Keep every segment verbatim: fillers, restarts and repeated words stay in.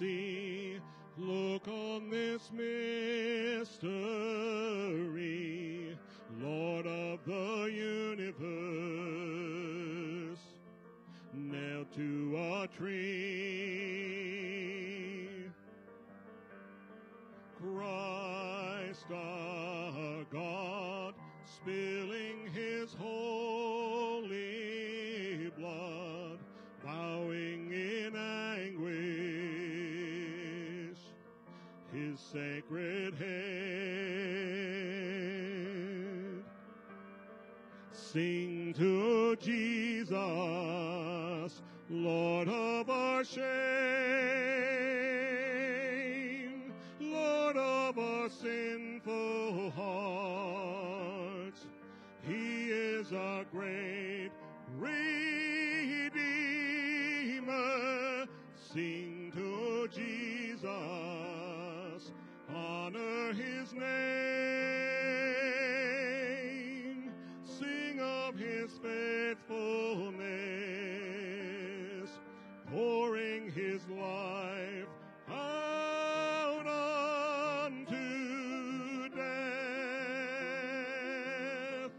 see. Look on this mystery, Lord of the universe, nailed to a tree. Christ our God, spilling his holy blood, bowing in anguish his sacred head. Sing to Jesus, Lord of our shame, Lord of our sinful hearts. He is our great Redeemer. Sing to Jesus, honor his name, sing of his faithfulness, pouring his life out unto death.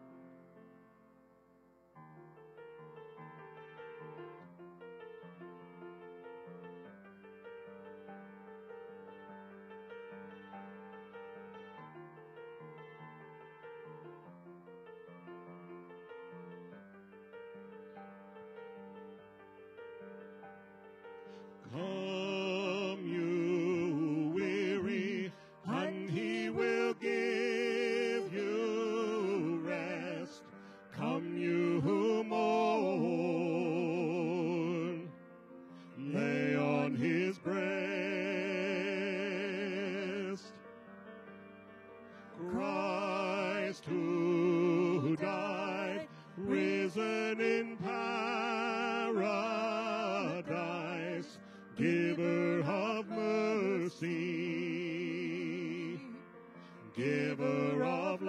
Come, you weary, and he will give you rest. Come, you who mourn, lay on his breast. Christ who died, risen in paradise, giver of mercy, giver of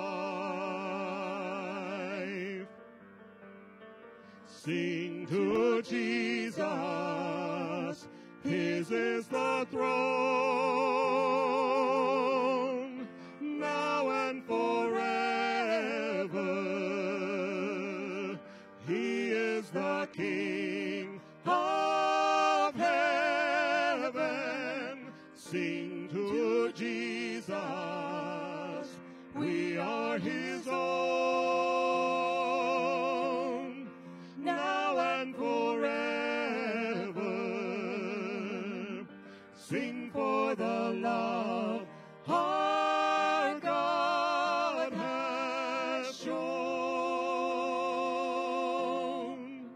life. Sing to Jesus, his is the throne, now and forever. He is the King of heaven. Sing to Jesus, we are his own, now and forever. Sing for the love our God has shown.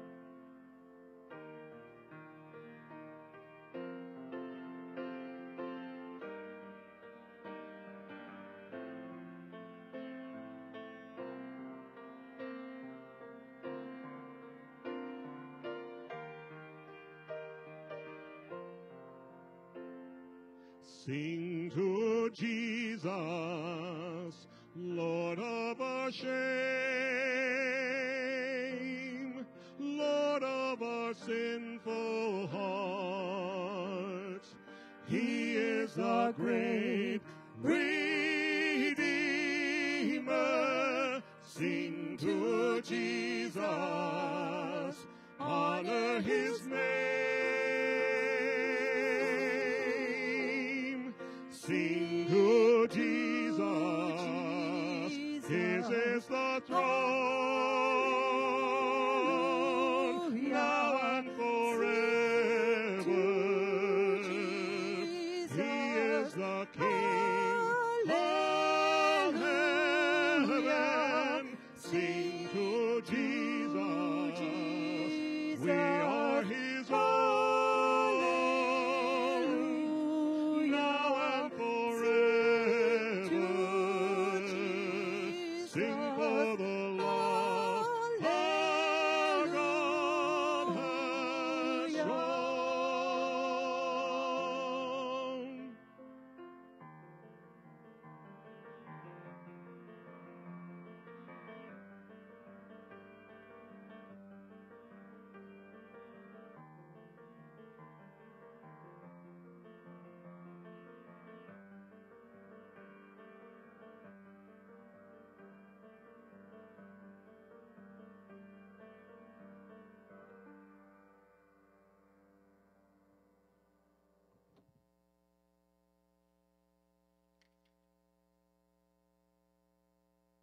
Sing to Jesus, Lord of our shame, Lord of our sinful hearts. He is the great Redeemer. Sing to Jesus, honor his name. Sing to Jesus, his is the throne.